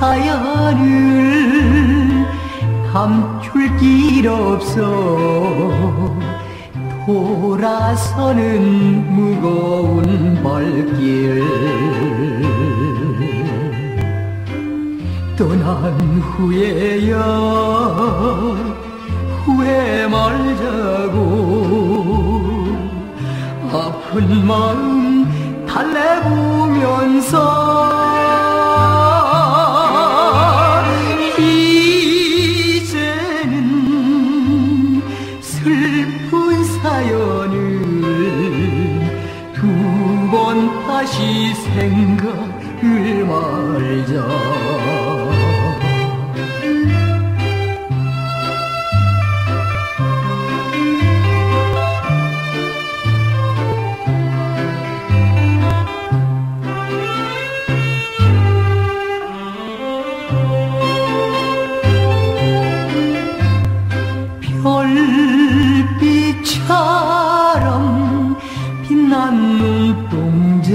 사연을 감출 길 없어 돌아서는 무거운 발길 떠난 후에야 후회 말자고 아픈 마음 달래보면서 이제는 슬픈 사연을 두 번 다시 생각을 말자. 별빛처럼 빛난 눈동자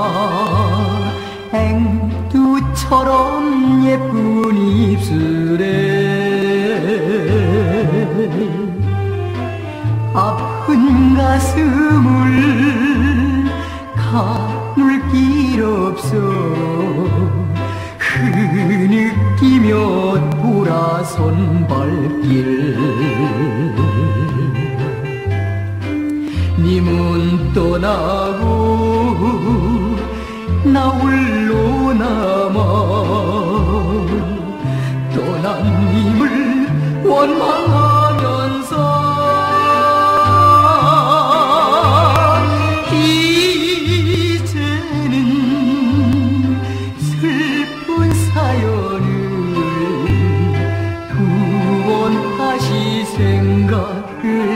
앵두처럼 예쁜 입술에 아픈 가슴을 가눌 길 없어 흐느끼며 돌아선 발길 님은 떠나고 나 홀로 남아 떠난 님을 원망하면서 이제는 슬픈 사연을 두 번 다시 생각을